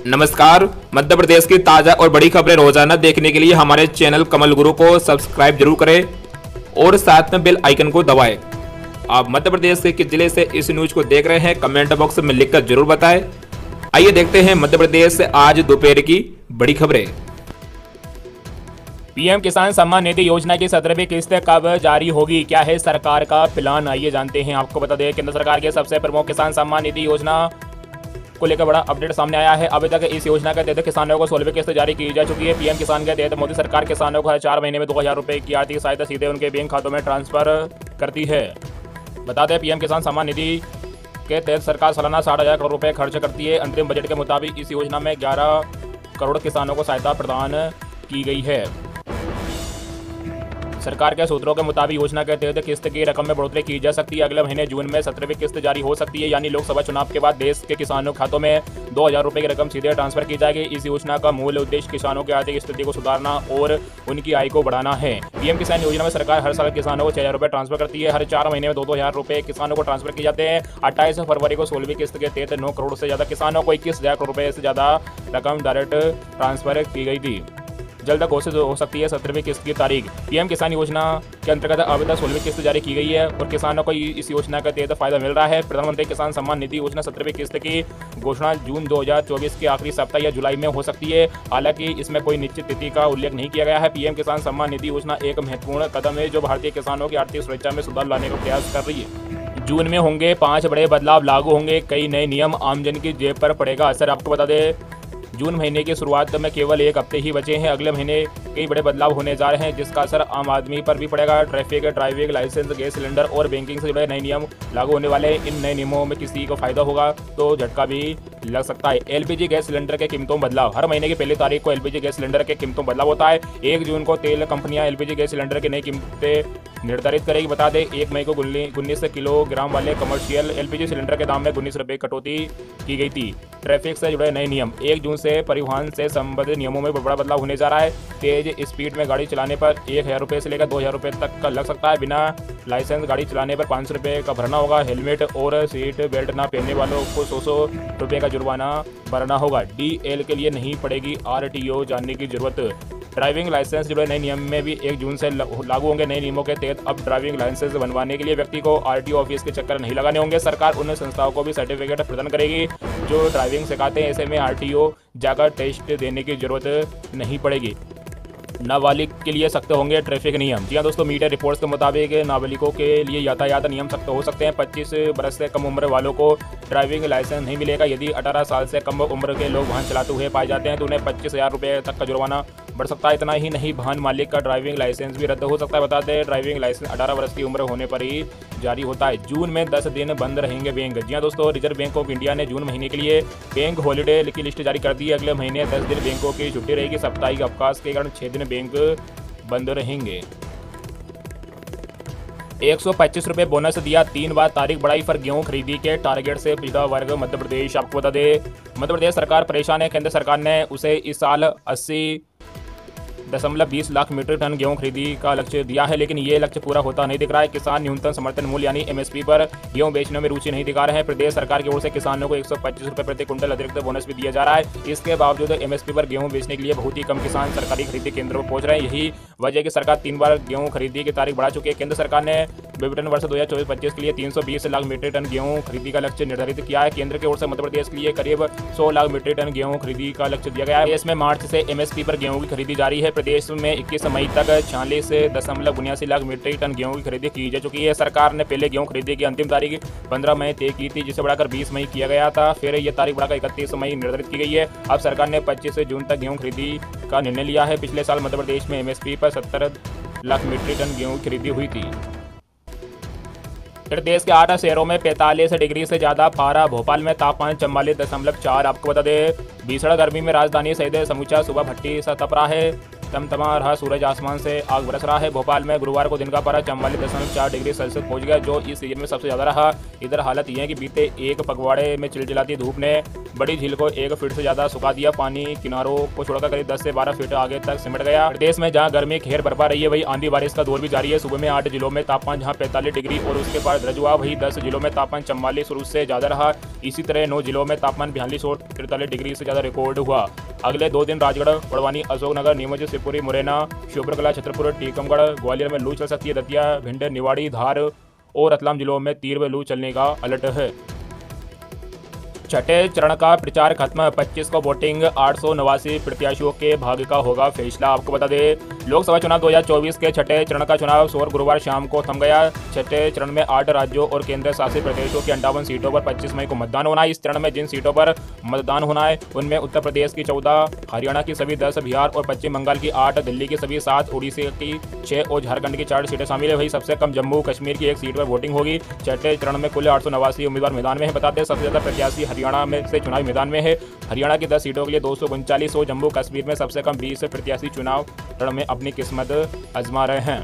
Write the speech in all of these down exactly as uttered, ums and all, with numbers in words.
नमस्कार। मध्य प्रदेश की ताज़ा और बड़ी खबरें रोजाना देखने के लिए हमारे चैनल कमल गुरु को सब्सक्राइब जरूर करें और साथ में बेल आइकन को दबाएं। आप मध्य प्रदेश के किस जिले से इस न्यूज को देख रहे हैं कमेंट बॉक्स में लिखकर जरूर बताएं। आइए देखते हैं मध्य प्रदेश से आज दोपहर की बड़ी खबरें। पीएम किसान सम्मान निधि योजना की सत्रहवीं किस्त कब जारी होगी, क्या है सरकार का प्लान, आइए जानते हैं। आपको बता दें केंद्र सरकार के सबसे प्रमुख किसान सम्मान निधि योजना को लेकर बड़ा अपडेट सामने आया है। अभी तक इस योजना के तहत किसानों को सोलहवीं किस्त जारी की जा चुकी है। पीएम किसान के तहत मोदी सरकार किसानों को हर चार महीने में दो हजार रुपए की आर्थिक सहायता सीधे उनके बैंक खातों में ट्रांसफर करती है। बता दें पीएम किसान सम्मान निधि के तहत सरकार सालाना साठ हजार करोड़ रुपए खर्च करती है। अंतरिम बजट के मुताबिक इस योजना में ग्यारह करोड़ किसानों को सहायता प्रदान की गई है। सरकार के सूत्रों के मुताबिक योजना के तहत किस्त की रकम में बढ़ोतरी की जा सकती है। अगले महीने जून में सत्रहवीं किस्त जारी हो सकती है, यानी लोकसभा चुनाव के बाद देश के किसानों के खातों में दो हजार रुपए की रकम सीधे ट्रांसफर की जाएगी। इस योजना का मूल उद्देश्य किसानों की आर्थिक स्थिति को सुधारना और उनकी आय को बढ़ाना है। पीएम किसान योजना में सरकार हर साल किसानों को छह हजार रुपए ट्रांसफर करती है। हर चार महीने में दो दो हजार रुपए किसानों को ट्रांसफर किए जाते हैं। अट्ठाईस फरवरी को सोलहवीं किस्त के तहत नौ करोड़ से ज्यादा किसानों को इक्कीस हजार करोड़ रुपए से ज्यादा रकम डायरेक्ट ट्रांसफर की गई थी। जल्द घोषित हो सकती है सत्रहवीं किस्त की तारीख। पीएम किसान योजना के अंतर्गत अभी तक सोलहवीं किस्त जारी की गई है और किसानों को इस योजना के तहत फायदा मिल रहा है। प्रधानमंत्री किसान सम्मान निधि योजना सत्रहवीं किस्त की घोषणा जून दो हजार चौबीस के आखिरी सप्ताह या जुलाई में हो सकती है। हालांकि इसमें कोई निश्चित तिथि का उल्लेख नहीं किया गया है। पीएम किसान सम्मान निधि योजना एक महत्वपूर्ण कदम है जो भारतीय किसानों की आर्थिक सुरक्षा में सुधार लाने का प्रयास कर रही है। जून में होंगे पांच बड़े बदलाव लागू होंगे, कई नए नियम, आमजन की जेब पर पड़ेगा असर। आपको बता दें जून महीने की शुरुआत में केवल एक हफ्ते ही बचे हैं। अगले महीने कई बड़े बदलाव होने जा रहे हैं जिसका असर आम आदमी पर भी पड़ेगा। Traffic, driving licence, gas cylinder और बैंकिंग से जुड़े नए नियम लागू होने वाले हैं। इन नए नियमों में किसी को फायदा होगा तो झटका भी लग सकता है। एलपीजी गैस सिलेंडर के कीमतों में बदलाव। हर महीने की पहली तारीख को एलपीजी गैस सिलेंडर के कीमतों में बदलाव होता है। एक जून को तेल कंपनियां एलपीजी गैस सिलेंडर की नई कीमतें निर्धारित करेगी। बता दें एक मई को उन्नीस किलोग्राम वाले कमर्शियल एलपीजी सिलेंडर के दाम में उन्नीस रुपये कटौती की गई थी। ट्रैफिक से जुड़े नए नियम। एक जून से परिवहन से संबंधित नियमों में बड़ा बदलाव होने जा रहा है। तेज स्पीड में गाड़ी चलाने पर एक हजार रुपये से लेकर दो हजार रुपये तक का लग सकता है। बिना लाइसेंस गाड़ी चलाने पर पाँच सौ रुपये का भरना होगा। हेलमेट और सीट बेल्ट न पहनने वालों को सौ सौ रुपये का जुर्माना भरना होगा। डीएल के लिए नहीं पड़ेगी आरटीओ जानने की जरूरत। ड्राइविंग लाइसेंस जुड़े नए नियम में भी एक जून से लागू होंगे। नए नियमों के तहत अब ड्राइविंग लाइसेंस बनवाने के लिए व्यक्ति को आरटीओ ऑफिस के चक्कर नहीं लगाने होंगे। सरकार उन संस्थाओं को भी सर्टिफिकेट प्रदान करेगी जो ड्राइविंग सिखाते हैं। ऐसे में आरटीओ जाकर टेस्ट देने की जरूरत नहीं पड़ेगी। नाबालिग के लिए सख्त होंगे ट्रैफिक नियम। जी हाँ दोस्तों, मीडिया रिपोर्ट्स के मुताबिक नाबालिगों के लिए यातायात नियम सख्त हो सकते हैं। पच्चीस बरस से कम उम्र वालों को ड्राइविंग लाइसेंस नहीं मिलेगा। यदि अठारह साल से कम उम्र के लोग वाहन चलाते हुए पाए जाते हैं तो उन्हें पच्चीस हजार रुपये तक का जुर्माना बढ़ सकता है। इतना ही नहीं, वाहन मालिक का ड्राइविंग लाइसेंस भी रद्द हो सकता है। बता दें ड्राइविंग लाइसेंस अठारह वर्ष की उम्र होने पर ही जारी होता है। जून में दस दिन बंद रहेंगे बैंक। जी हाँ दोस्तों, रिजर्व बैंक ऑफ इंडिया ने जून महीने के लिए बैंक हॉलीडे की लिस्ट जारी कर दी है। अगले महीने दस दिन बैंकों की छुट्टी रहेगी। साप्ताहिक अवकाश के कारण छह दिन बैंक बंद रहेंगे। एक सौ पच्चीस रुपये बोनस दिया, तीन बार तारीख बढ़ाई पर गेहूं खरीदी के टारगेट से पिछड़ा वर्ग मध्य प्रदेश। आपको बता दें मध्य प्रदेश सरकार परेशान है। केंद्र सरकार ने उसे इस साल अस्सी दशमलव बीस लाख मीट्रिक टन गेहूं खरीदी का लक्ष्य दिया है, लेकिन ये लक्ष्य पूरा होता नहीं दिख रहा है। किसान न्यूनतम समर्थन मूल्य यानी एमएसपी पर गेहूं बेचने में रुचि नहीं दिखा रहे हैं। प्रदेश सरकार की ओर से किसानों को एक सौ पच्चीस रुपये प्रति कुंटल अतिरिक्त बोनस भी दिया जा रहा है। इसके बावजूद एमएसपी पर गेहूं बेचने के लिए बहुत ही कम किसान सरकारी खरीदी केंद्रों पर पहुंच रहे हैं। यही वजह है कि सरकार तीन बार गेहूं खरीदी की तारीख बढ़ा चुकी है। केंद्र सरकार ने विपणन वर्ष दो हजार चौबीस पच्चीस के लिए तीन सौ बीस लाख मीट्रिक टन गेहूं खरीदी का लक्ष्य निर्धारित किया है। केंद्र की ओर से मध्य प्रदेश के लिए करीब सौ लाख मीट्रिक टन गेहूं खरीदी का लक्ष्य दिया गया है। इसमें मार्च से एमएसपी पर गेहूं की खरीदी जारी है। प्रदेश में इक्कीस मई तक छियालीस दशमलव उन्यासी लाख मीट्रिक टन गेहूं की खरीदी की जा चुकी है। सरकार ने पहले गेहूं खरीदी की अंतिम तारीख पंद्रह मई तय की थी, जिसे बढ़ाकर बीस मई किया गया था। फिर यह तारीख बढ़ाकर इकतीस मई निर्धारित की गई है। अब सरकार ने पच्चीस जून तक गेहूं खरीदी का निर्णय लिया है। पिछले साल मध्य प्रदेश में एमएसपी पर सत्तर लाख मीट्रिक टन गेहूं की खरीदी हुई थी। प्रदेश के आठ शहरों में पैंतालीस डिग्री से ज्यादा पारा। भोपाल में तापमान चौवालीस दशमलव चार। आपको बता दें भीषण गर्मी में राजधानी सहित समूचा सुबह भट्टी सा तप रहा है। तमतमा रहा सूरज, आसमान से आग बरस रहा है। भोपाल में गुरुवार को दिन का पारा चौवालीस दशमलव चार डिग्री सेल्सियस पहुंच गया, जो इस सीजन में सबसे ज्यादा रहा। इधर हालत यह है कि बीते एक पखवाड़े में चिलचिलाती धूप ने बड़ी झील को एक फीट से ज्यादा सुखा दिया। पानी किनारों को छोड़कर करीब दस से बारह फीट आगे तक सिमट गया। प्रदेश में जहां गर्मी खेर बरपा रही है, वहीं आंधी बारिश का दौर भी जारी है। सुबह में आठ जिलों में तापमान जहां पैंतालीस डिग्री और उसके बाद दर्ज हुआ, वहीं दस जिलों में तापमान चौवालीस और उससे ज्यादा रहा। इसी तरह नौ जिलों में तापमान बयालीस और तिरतालीस डिग्री से ज्यादा रिकॉर्ड हुआ। अगले दो दिन राजगढ़, बड़वानी, अशोकनगर, नीमच, शिवपुरी, मुरैना, श्योपुरकला, छतरपुर, टीकमगढ़, ग्वालियर में लू चल सकती है। दतिया, भिंड, निवाड़ी, धार और रतलाम जिलों में तीव्र लू चलने का अलर्ट है। छठे चरण का प्रचार खत्म, पच्चीस को वोटिंग, आठ सौ नवासी प्रत्याशियों के भाग्य का होगा फैसला। आपको बता दें, लोकसभा चुनाव दो हज़ार चौबीस के छठे चरण का चुनाव सोर गुरुवार शाम को थम गया। छठे चरण में आठ राज्यों और केंद्र शासित प्रदेशों की अंठावन सीटों पर पच्चीस मई को मतदान होना है। इस चरण में जिन सीटों पर मतदान होना है उनमें उत्तर प्रदेश की चौदह, हरियाणा की सभी दस, बिहार और पश्चिम बंगाल की आठ, दिल्ली की सभी सात, उड़ीसा की छह और झारखंड की चार सीटें शामिल है। वही सबसे कम जम्मू कश्मीर की एक सीट पर वोटिंग होगी। छठे चरण में कुल आठ सौ नवासी उम्मीदवार मैदान में है। बताते हैं सबसे ज्यादा प्रत्याशी हरियाणा में से चुनावी मैदान में है। हरियाणा की दस सीटों के लिए दो सौ उनचालीस और जम्मू कश्मीर में सबसे कम बीस प्रत्याशी चुनाव रण में अपनी किस्मत आजमा रहे हैं।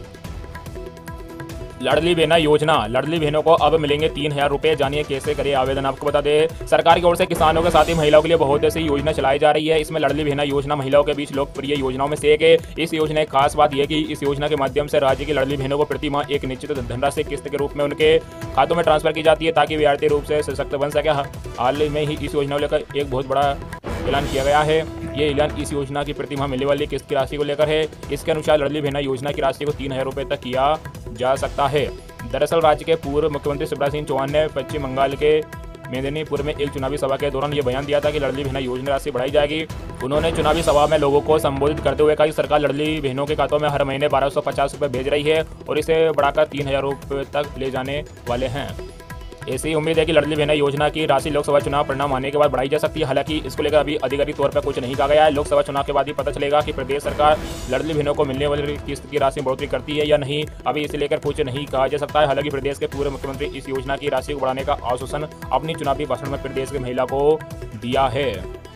लाडली बहना योजना, लाडली बहनों को अब मिलेंगे तीन हजार रुपए, जानिए कैसे करें आवेदन। आपको बता दें, सरकार की ओर से किसानों के साथ ही महिलाओं के लिए बहुत सी योजना चलाई जा रही है। इसमें लाडली बहना योजना महिलाओं के बीच लोकप्रिय योजनाओं में से एक है। इस योजना की खास बात यह कि इस योजना के माध्यम से राज्य की लाडली बहनों को प्रति माह एक निश्चित धनराशि किस्त के रूप में उनके खातों में ट्रांसफर की जाती है, ताकि वे आर्थिक रूप से सशक्त बन सके। हाल में ही इस योजना को लेकर एक बहुत बड़ा ऐलान किया गया है। ये ऐलान इस योजना की प्रति माह मिलने वाली किस्त की राशि को लेकर है। इसके अनुसार लाडली बहना योजना की राशि को तीन हजार रुपये तक किया जा सकता है। दरअसल राज्य के पूर्व मुख्यमंत्री शिवराज सिंह चौहान ने पश्चिम बंगाल के मेदिनीपुर में एक चुनावी सभा के दौरान ये बयान दिया था कि लाडली बहना योजना राशि बढ़ाई जाएगी। उन्होंने चुनावी सभा में लोगों को संबोधित करते हुए कहा कि सरकार लाडली बहनों के खातों में हर महीने बारह सौ पचास रुपये भेज रही है और इसे बढ़ाकर तीन हजार रुपये तक ले जाने वाले हैं। ऐसी उम्मीद है कि लाडली बहना योजना की राशि लोकसभा चुनाव परिणाम आने के बाद बढ़ाई जा सकती है। हालांकि इसको लेकर अभी आधिकारिक तौर पर कुछ नहीं कहा गया है। लोकसभा चुनाव के बाद ही पता चलेगा कि प्रदेश सरकार लाडली बहनों को मिलने वाली किस्त की राशि में बढ़ोतरी करती है या नहीं। अभी इसे लेकर कुछ नहीं कहा जा सकता है। हालांकि प्रदेश के पूर्व मुख्यमंत्री इस योजना की राशि को बढ़ाने का आश्वासन अपनी चुनावी भाषण में प्रदेश की महिला को दिया है।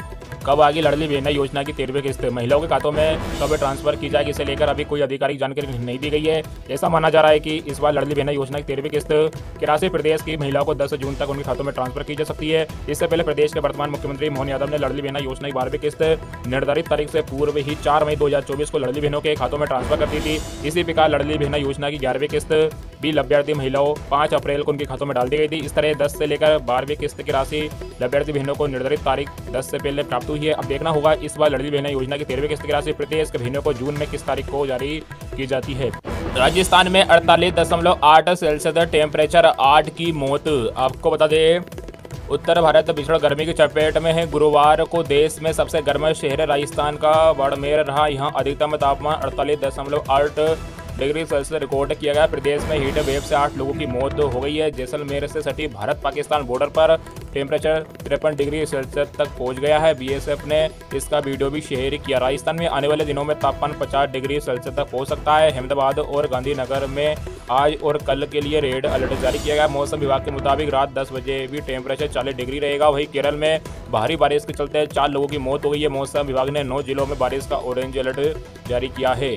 कब आगे लाडली बहना योजना की तेरहवीं किस्त महिलाओं के खातों में कब ट्रांसफर की जाएगी, इसे लेकर अभी कोई आधिकारिक जानकारी नहीं दी गई है। ऐसा माना जा रहा है कि इस बार लाडली बहना योजना की तेरहवीं किस्त की राशि प्रदेश की महिलाओं को दस जून तक उनके खातों में ट्रांसफर की जा सकती है। इससे पहले प्रदेश के वर्तमान मुख्यमंत्री मोहन यादव ने लाडली बहना योजना की बारहवीं किस्त निर्धारित तारीख से पूर्व ही चार मई दो हजार चौबीस को लाडली बहनों के खातों में ट्रांसफर कर दी थी। इसी प्रकार लाडली बहना योजना की ग्यारहवीं किस्त भी लाभार्थी महिलाओं पाँच अप्रैल को उनके खातों में डाल दी गई थी। इस तरह दस से लेकर बारहवीं किस्त की राशि लाभार्थी बहनों को निर्धारित तारीख दस से पहले प्राप्त हुई है। अब देखना होगा इस बार लाडली बहना योजना की तेरहवीं किस्त की राशि प्रदेश के बहनों को जून में किस तारीख को जारी की जाती है। राजस्थान में अड़तालीस दशमलव आठ सेल्सियस टेम्परेचर, आठ की मौत। आपको बता दें, उत्तर भारत भीषण गर्मी की चपेट में है। गुरुवार को देश में सबसे गर्म शहर राजस्थान का बाड़मेर रहा। यहाँ अधिकतम तापमान अड़तालीस दशमलव आठ डिग्री सेल्सियस रिकॉर्ड किया गया। प्रदेश में हीट वेव से आठ लोगों की मौत हो गई है। जैसलमेर से सटी भारत पाकिस्तान बॉर्डर पर टेम्परेचर तिरपन डिग्री सेल्सियस तक पहुंच गया है। बीएसएफ ने इसका वीडियो भी शेयर किया। राजस्थान में आने वाले दिनों में तापमान पचास डिग्री सेल्सियस तक पहुंच सकता है। अहमदाबाद और गांधीनगर में आज और कल के लिए रेड अलर्ट जारी किया गया। मौसम विभाग के मुताबिक रात दस बजे भी टेम्परेचर चालीस डिग्री रहेगा। वहीं केरल में भारी बारिश के चलते चार लोगों की मौत हो गई है। मौसम विभाग ने नौ जिलों में बारिश का ऑरेंज अलर्ट जारी किया है।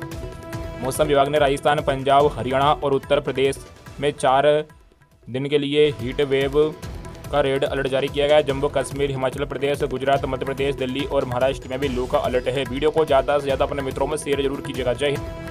मौसम विभाग ने राजस्थान, पंजाब, हरियाणा और उत्तर प्रदेश में चार दिन के लिए हीट वेव का रेड अलर्ट जारी किया गया है। जम्मू कश्मीर, हिमाचल प्रदेश, गुजरात, मध्य प्रदेश, दिल्ली और महाराष्ट्र में भी लू का अलर्ट है। वीडियो को ज़्यादा से ज़्यादा अपने मित्रों में शेयर जरूर कीजिएगा। जय हिंद।